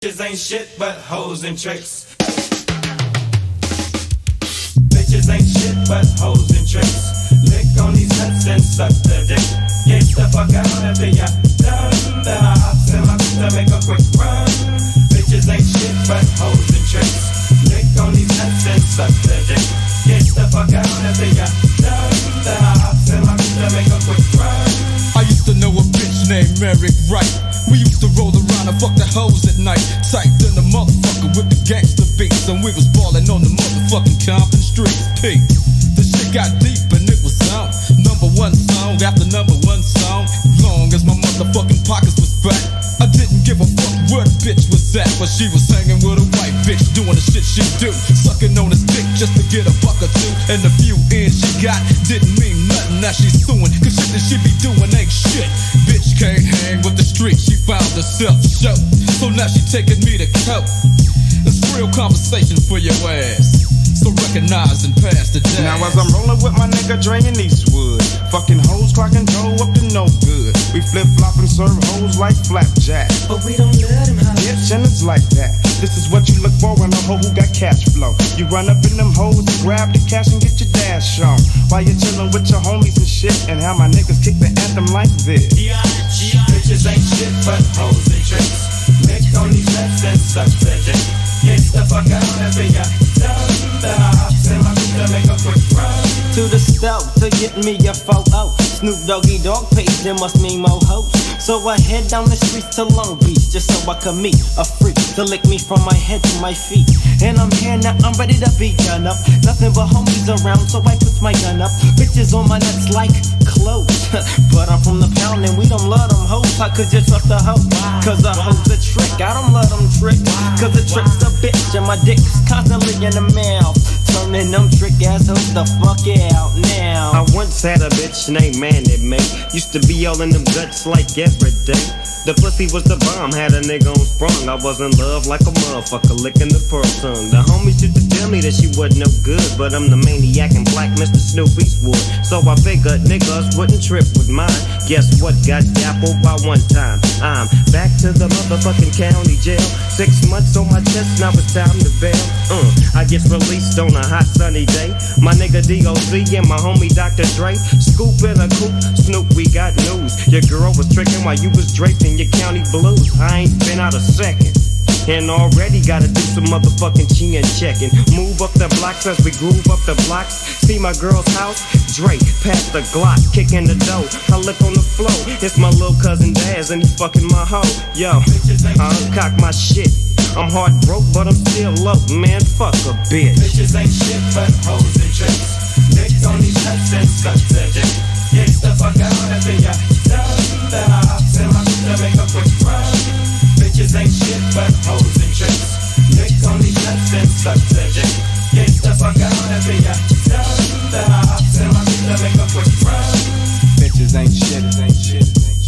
Bitches ain't shit but hoes and tricks. Bitches ain't shit but hoes and tricks. Lick on these nuts and suck the dick. Get the fuck out after ya done. Then I hops in my to make a quick run. Bitches ain't shit but hoes and tricks. Lick on these nuts and suck the dick. Get the fuck out after ya done. Then I hops in my to make a quick run. I used to know a bitch named Mary Wright. We used to roll around and fuck the hoes at night. Typed in the motherfucker with the gangster beats, and we was ballin' on the motherfucking Compton Street. P. The shit got deep and it was on. Number one song after number one song. Long as my motherfucking pockets was fat, I didn't give a fuck where the bitch was at. But she was hanging with a white bitch, doing the shit she do, sucking on his dick just to get a buck or two. And the few ends she got didn't mean nothing. Now she's suing, cause shit that she be doing ain't shit. Bitch can't hang with the street, she found herself show. So now she taking me to court. It's real conversation for your ass, so recognize and pass the day. Now as I'm rolling with my nigga Dre in Eastwood, fucking hoes clocking dough up to no good. We flip flop and serve hoes like flapjack, but we don't let him have bitch, and it's like that. This is what you look for in a hoe who got cash flow. You run up in them hoes and grab the cash and get your dash on, while you're chillin' with your homies and shit. And how my niggas kick the anthem like this. Bitches ain't shit but hoes and tricks. Lick on these nuts and suck the dick. Get the fuck out after ya done. Then I hops in my to make a quick run. To the stove to get me a photo. Snoop Doggy Dogg page, there must mean more hoes. So I head down the streets to Long Beach, just so I could meet a freak to lick me from my head to my feet. And I'm here now, I'm ready to be done up. Nothing but homies around, so I put my gun up. Bitches on my nuts like clothes. But I'm from the pound and we don't love them hoes. How could you trust a hoe? Cause a hoe's a trick, I don't love them tricks. Cause the trick's a bitch and my dick's constantly in the mouth. Turning them trick ass hoes the fuck out now. I once had a bitch named Mandy May. Used to be all in them guts like every day. The pussy was the bomb, had a nigga on sprung. I was in love like a motherfucker, licking the pearl tongue. The homies used to tell me that she wasn't no good, but I'm the maniac and black Mr. Snoop Eastwood. So I figured niggas wouldn't trip with mine. Guess what? Got dappled by one time. I'm back to the motherfucking county jail. 6 months on my chest, now it's time to bail. I get released on a hot sunny day. My nigga D.O.C. and my homie Dr. Dre. Scoop in a coupe, Snoop, we got news. Your girl was tricking while you was draped in your county blues. I ain't been out a second, and already gotta do some motherfucking chin checking. Move up the blocks as we groove up the blocks. See my girl's house, Dre, pass the Glock, kicking the dough. I look on the floor, it's my little cousin Daz, and he fucking my hoe. Yo, I uncock my shit. I'm hard broke, but I'm still low, man, fuck a bitch. Bitches ain't shit but hoes and tricks. Lick on these nuts and suck the dick. Get the fuck out after ya done. Then I hops in my to make a quick run. Bitches ain't shit but hoes and tricks. Lick on these nuts and suck the dick. Get the fuck out after ya done. Then I hops in my to make a quick run. Bitches ain't shit, ain't shit.